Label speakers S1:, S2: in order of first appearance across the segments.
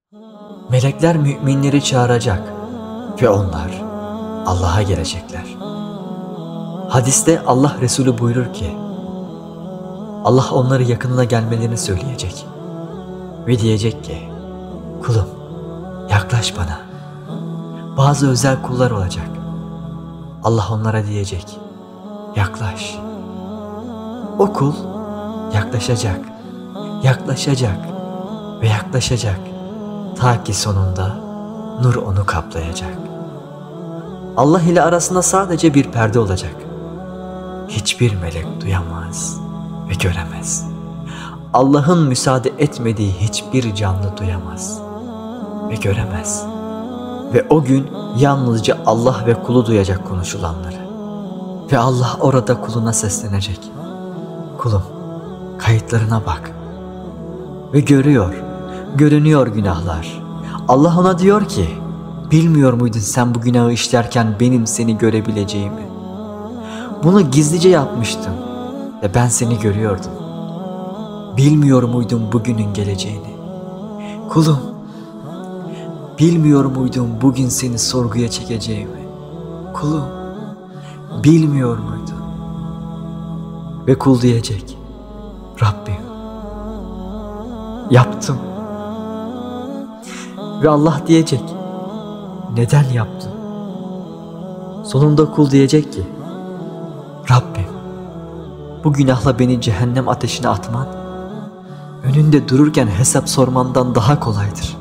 S1: Melekler müminleri çağıracak ve onlar Allah'a gelecekler. Hadiste Allah Resulü buyurur ki, Allah onları yakınına gelmelerini söyleyecek ve diyecek ki, kulum yaklaş bana. Bazı özel kullar olacak. Allah onlara diyecek, yaklaş. O kul yaklaşacak, yaklaşacak ve yaklaşacak ta ki sonunda nur onu kaplayacak. Allah ile arasında sadece bir perde olacak. Hiçbir melek duyamaz ve göremez. Allah'ın müsaade etmediği hiçbir canlı duyamaz ve göremez. Ve o gün yalnızca Allah ve kulu duyacak konuşulanları. Ve Allah orada kuluna seslenecek. Kulum, kayıtlarına bak. Ve görünüyor günahlar. Allah ona diyor ki, bilmiyor muydun sen bu günahı işlerken benim seni görebileceğimi? Bunu gizlice yapmıştın ve ben seni görüyordum. Bilmiyor muydun bugünün geleceğini? Kulum, bilmiyor muydun bugün seni sorguya çekeceğimi? Kulum, bilmiyor muydun? Ve kul diyecek, Rabbim, yaptım. Ve Allah diyecek, neden yaptın? Sonunda kul diyecek ki, Rabbim, bu günahla beni cehennem ateşine atman, önünde dururken hesap sormandan daha kolaydır.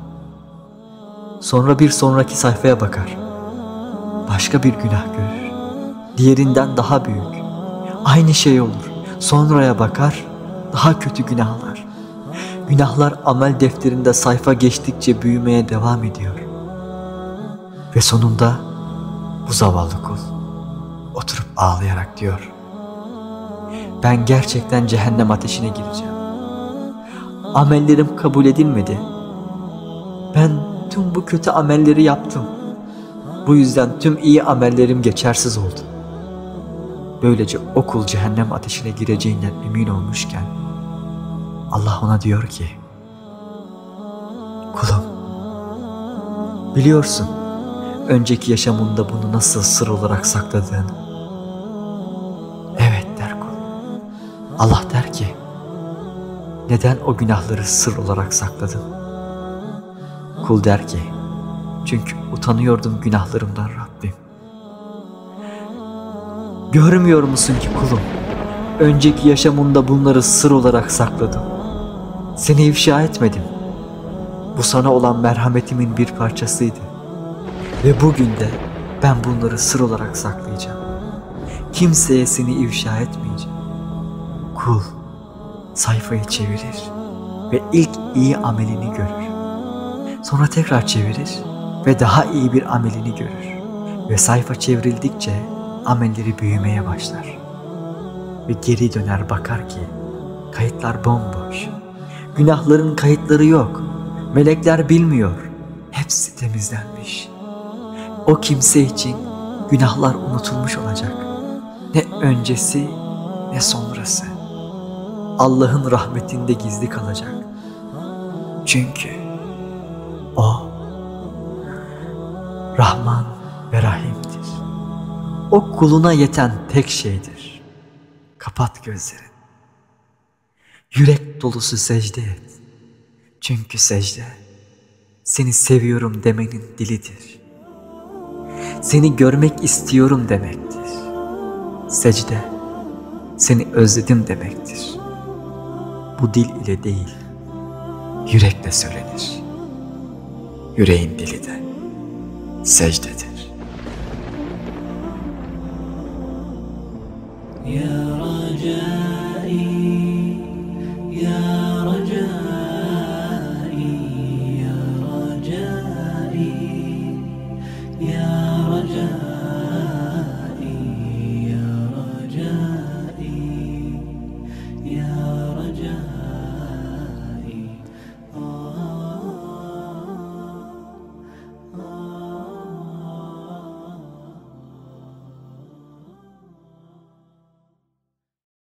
S1: Sonra bir sonraki sayfaya bakar. Başka bir günah görür. Diğerinden daha büyük. Aynı şey olur. Sonraya bakar, daha kötü günahlar. Günahlar amel defterinde sayfa geçtikçe büyümeye devam ediyor. Ve sonunda bu zavallı kul oturup ağlayarak diyor, ben gerçekten cehennem ateşine gireceğim. Amellerim kabul edilmedi. Ben tüm bu kötü amelleri yaptım. Bu yüzden tüm iyi amellerim geçersiz oldu. Böylece o kul cehennem ateşine gireceğinden emin olmuşken Allah ona diyor ki, kulum, biliyorsun önceki yaşamında bunu nasıl sır olarak sakladığını. Evet der kul. Allah der ki, neden o günahları sır olarak sakladın? Kul der ki, çünkü utanıyordum günahlarımdan Rabbim. Görmüyor musun ki kulum, önceki yaşamında bunları sır olarak sakladım. Seni ifşa etmedim. Bu sana olan merhametimin bir parçasıydı. Ve bugün de ben bunları sır olarak saklayacağım. Kimseye seni ifşa etmeyeceğim. Kul sayfayı çevirir ve ilk iyi amelini görür. Sonra tekrar çevirir ve daha iyi bir amelini görür. Ve sayfa çevrildikçe amelleri büyümeye başlar. Ve geri döner bakar ki kayıtlar bomboş. Günahların kayıtları yok. Melekler bilmiyor. Hepsi temizlenmiş. O kimse için günahlar unutulmuş olacak. Ne öncesi ne sonrası. Allah'ın rahmetinde gizli kalacak. Çünkü o Rahman ve Rahim'dir. O kuluna yeten tek şeydir. Kapat gözlerini. Yürek dolusu secde et. Çünkü secde seni seviyorum demenin dilidir. Seni görmek istiyorum demektir. Secde seni özledim demektir. Bu dil ile değil, yürekle söylenir. Yüreğin dili de secdedir.
S2: Ya